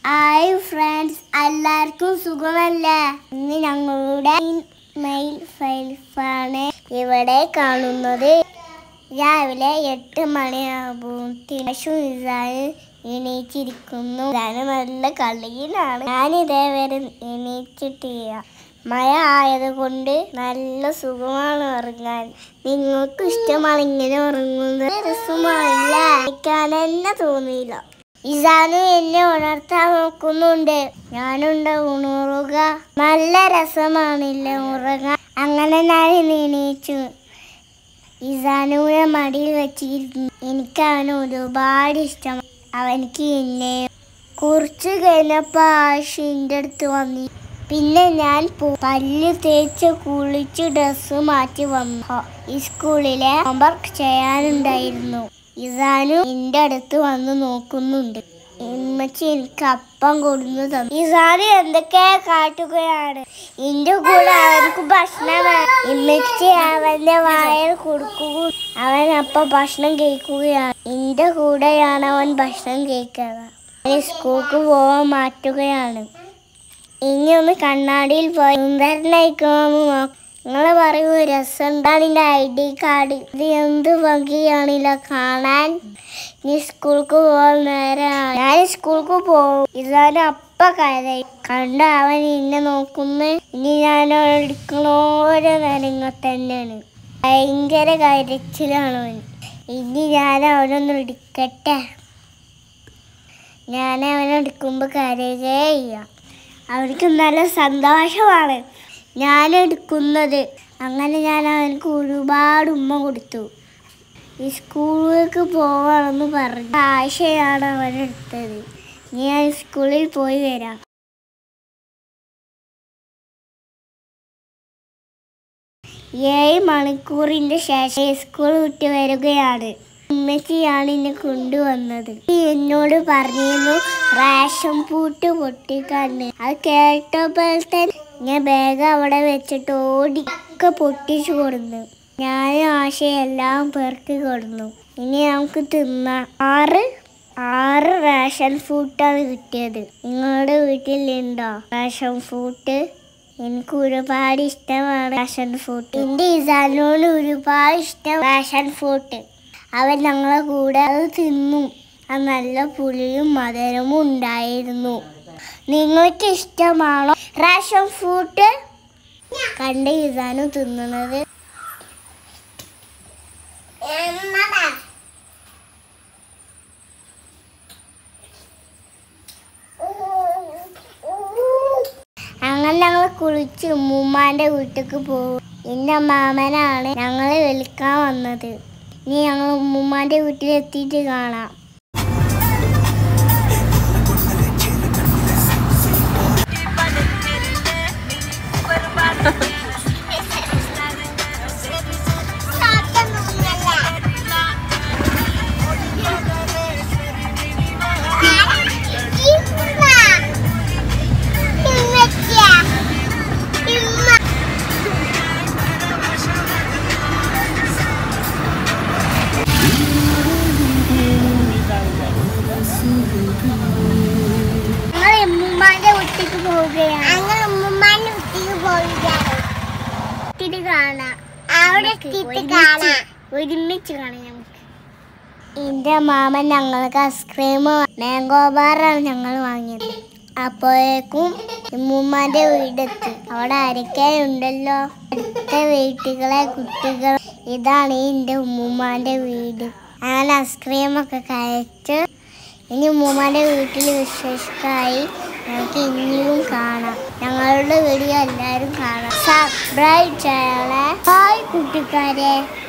Hi friends, എല്ലാവർക്കും സുഖമല്ലേ? ഇന്ന് ഞങ്ങളുടെ മെയിൽ ഫൈൽസാണ് ഇവിടെ കാണുന്നത്. രാവിലെ 8 മണിയാകുമ്പോൾ എണീച്ചിരിക്കുന്നു. ഞാൻ നല്ല കളിയിലാണ്. ഞാനിതേവരെ എണീച്ചിട്ടില്ല. മഴ ആയതുകൊണ്ട് നല്ല സുഖമാണ് ഉറങ്ങാൻ. നിങ്ങൾക്ക് ഇഷ്ടമാണ് ഇങ്ങനെ ഉറങ്ങുന്നത്? രസമാണില്ല, എനിക്കാൻ തന്നെ തോന്നിയില്ല. ഇസാനു എന്നെ ഉണർത്താൻ നോക്കുന്നുണ്ട്. ഞാനുണ്ട് ഉണരുക. നല്ല രസമാണില്ല ഉറങ്ങാൻ. അങ്ങനെ ഞാൻ എണീച്ചു ഇസാനുവിനെ മടിയിൽ വെച്ചിരുന്നു. എനിക്ക് അവന് ഒരുപാട് ഇഷ്ടം. അവനിക്ക് എന്നെ കുറച്ച് കഴിഞ്ഞപ്പോൾ ആഷിൻ്റെ അടുത്ത് വന്നു. പിന്നെ ഞാൻ പല്ല് തേച്ച് കുളിച്ച് ഡ്രസ്സ് മാറ്റി വന്നു. ഈ സ്കൂളിലെ ഹോംവർക്ക് ചെയ്യാനുണ്ടായിരുന്നു. ഇസാനു എൻ്റെ അടുത്ത് വന്ന് നോക്കുന്നുണ്ട്. ഉമ്മച്ചി എനിക്ക് അപ്പം കൊടുന്നു തന്നു. ഇസാനു എന്തൊക്കെ കാട്ടുകയാണ്. എൻ്റെ കൂടെ അവനക്ക് ഭക്ഷണം ഉമ്മച്ചി അവൻ്റെ വായിൽ കൊടുക്കുക. അവൻ അപ്പം ഭക്ഷണം കഴിക്കുകയാണ്. എൻ്റെ കൂടെയാണ് അവൻ ഭക്ഷണം കഴിക്കുക. സ്കൂൾക്ക് പോകാൻ മാറ്റുകയാണ്. ഇനി ഒന്ന് കണ്ണാടിയിൽ പോയി സുന്ദരനായിക്കോന്ന് നോക്കാം. നിങ്ങൾ പറയൂ, രസമുണ്ടാണ് എൻ്റെ ID കാർഡ്. ഇത് എന്ത് ഭംഗിയാണില്ല കാണാൻ. ഇനി സ്കൂൾക്ക് പോകാൻ നേരമാണ്. ഞാൻ സ്കൂൾക്ക് പോകും. ഇതാണ് അപ്പം കരയി കണ്ട് അവൻ എന്നെ നോക്കുന്നു. ഇനി ഞാൻ എടുക്കണോരോ നേരങ്ങൾ തന്നെയാണ്. ഭയങ്കര കരച്ചിലാണ് അവൻ. ഇനി ഞാൻ അവനൊന്ന് എടുക്കട്ടെ. ഞാൻ അവനെടുക്കുമ്പോൾ കരയുകയില്ല. അവർക്ക് നല്ല സന്തോഷമാണ് ഞാൻ എടുക്കുന്നത്. അങ്ങനെ ഞാൻ അവനക്ക് ഒരുപാട് ഉമ്മ കൊടുത്തു. ഈ സ്കൂളിലേക്ക് പോവാണെന്ന് പറഞ്ഞു ആശയാണ് അവനെടുത്തത്. ഞാൻ സ്കൂളിൽ പോയി വരാം. 7 മണിക്കൂറിൻ്റെ ശേഷം സ്കൂൾ വിട്ട് വരികയാണ്. ഉമ്മച്ചിയാണ് എന്നെ കൊണ്ടുവന്നത്. എന്നോട് പറഞ്ഞിരുന്നു റേഷൻ പൂട്ട് പൊട്ടിക്കാന്ന്. അത് കേട്ടപ്പോൾ തന്നെ ഞാൻ ബാഗ് അവിടെ വെച്ചിട്ട് ഓടിക്കെ പൊട്ടിച്ചു കൊടുന്നു. ഞാൻ ആശയെല്ലാം പേർക്ക് കൊടുന്നു. ഇനി നമുക്ക് തിന്നാം. 6 റേഷൻ ഫ്രൂട്ടാണ് കിട്ടിയത്. നിങ്ങളുടെ വീട്ടിലുണ്ടോ റേഷൻ ഫ്രൂട്ട്? എനിക്ക് ഒരുപാട് ഇഷ്ടമാണ് റേഷൻ ഫ്രൂട്ട്. എൻ്റെ ഇസാനോട് ഒരുപാട് ഇഷ്ടം റേഷൻ ഫ്രൂട്ട്. അവൻ ഞങ്ങളെ കൂടെ അത് തിന്നു. അത് നല്ല പുളിയും മധുരവും ഉണ്ടായിരുന്നു. നിങ്ങൾക്ക് ഇഷ്ടമാണോ റേഷൻ ഫ്രൂട്ട്? കണ്ട് ഇസാനു തിന്നുന്നത്. അങ്ങനെ ഞങ്ങൾ കുളിച്ച് ഉമ്മാൻ്റെ വീട്ടിലേക്ക് പോകും. എൻ്റെ മാമനാണ് ഞങ്ങളെ വിളിക്കാൻ വന്നത്. ഇനി ഞങ്ങൾ ഉമ്മാൻ്റെ വീട്ടിലെത്തിയിട്ട് കാണാം. ഒരുമിച്ച് കാണാം നമുക്ക്. എൻ്റെ മാമൻ ഞങ്ങൾക്ക് ഐസ്ക്രീം മാംഗോ ബാറാണ് ഞങ്ങൾ വാങ്ങിയത്. അപ്പോഴേക്കും ഉമ്മാൻ്റെ വീടെത്തി. അവിടെ ആരൊക്കെ ഉണ്ടല്ലോ, അടുത്ത വീട്ടുകളെ കുട്ടികൾ. ഇതാണ് എൻ്റെ ഉമ്മാൻ്റെ വീട്. അങ്ങനെ ഐസ്ക്രീമൊക്കെ കഴിച്ച് ഇനി ഉമ്മാൻ്റെ വീട്ടിൽ വിശേഷമായി നമുക്ക് ഇനിയും കാണാം. ഞങ്ങളുടെ വീഡിയോ എല്ലാവരും കാണാം. സബ്സ്ക്രൈബ് ചെയ്യണേ. ഹായ് കൂട്ടുകാരെ.